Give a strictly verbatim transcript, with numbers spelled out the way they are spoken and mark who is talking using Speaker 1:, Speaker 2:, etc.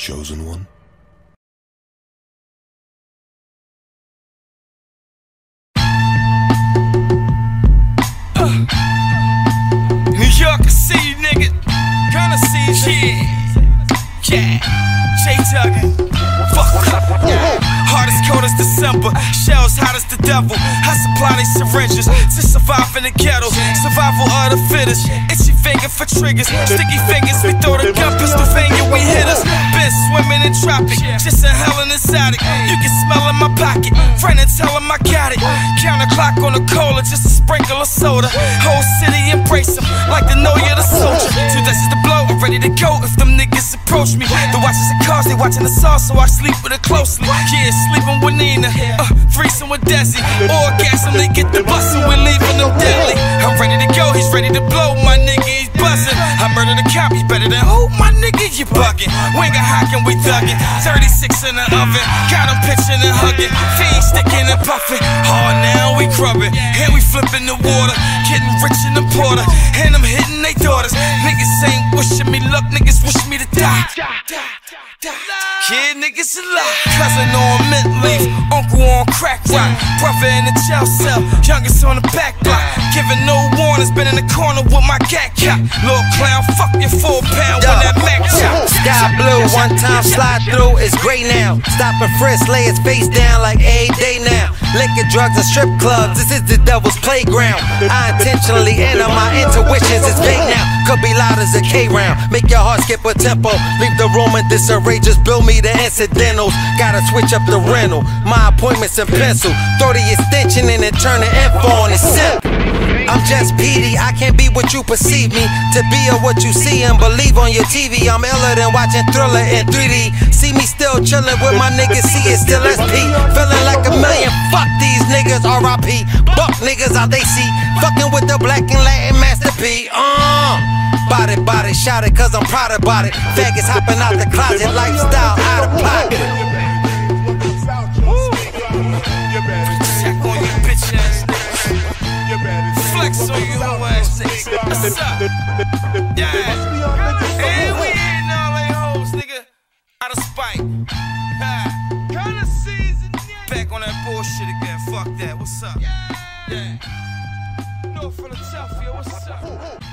Speaker 1: chosen one?
Speaker 2: Uh, New York, I see you, nigga. Gonna see you, yeah. Yeah, J-Tuggin'. Fuck up. Hard as cold as December, shells hot as the devil. I supply these syringes to survive in the ghetto. Survival of the fittest. Itchy finger for triggers, sticky fingers. We throw the gun, pistol finger, we hit us. Been swimming in tropic, just in hell in exotic. You can smell in my pocket, friend and tell him I got it. Count the clock on the cola, just a sprinkle of soda. Whole city embrace him, like to know you're the soldier. Two days to blow, I'm ready to go if them niggas approach me. The watches and cars, they watching the sauce, so I sleep with it closely. Yeah, sleeping with Nina, uh, threesome with Desi. Orgasm, they get the bus and we're leaving them deadly. I'm ready to go, he's ready to blow, my nigga, he's buzzing. I murdered a cop, he's better than who? My nigga, you bugging. Winger hocking, we thugging. thirty-six in the oven, got him pitching and hugging. Fiend sticking and puffing. Hard now, we grubbing. And we flipping the water, getting rich in the porter. And I'm hitting they daughters. Niggas ain't wishing me luck, niggas wish me to die. Yeah, niggas alive. Cousin on mint leaf, uncle on crack rock, brother in the jail cell, youngest on the back block. Giving no warnings, been in the corner with my gat cap. Little clown, fuck your full pound when that Mac chop.
Speaker 3: Sky blue, one time slide through, it's gray now. Stop and frisk, lay his face down like a day now. Liquor, drugs, and strip clubs, this is the devil's playground. I intentionally enter my intuitions, it's vague now. Could be loud as a K-round, make your heart skip a tempo. Leave the room in disarray, just build me the incidentals. Gotta switch up the rental, my appointments in pencil. Throw the extension in and turn the info on, it's simple. I'm just Peedi, I can't be what you perceive me to be, or what you see and believe on your T V. I'm iller than watching Thriller in three D. See me still chillin' with my niggas, see it still S P. Feeling like a million, fuck these niggas, R I P. Buck niggas out they see, fucking with the black and Latin Master P. Uh, body, body, shout it cause I'm proud about it. Faggots hopping out the closet, lifestyle out of pocket.
Speaker 2: Check on your bitch ass niggas. Flex on you hoe ass niggas. What's up? Yeah. And we ain't all they hoes, nigga. Out of spite. Ha. Kinda season. Back on that bullshit again. Fuck that. What's up? Yeah. North Philadelphia. What's up?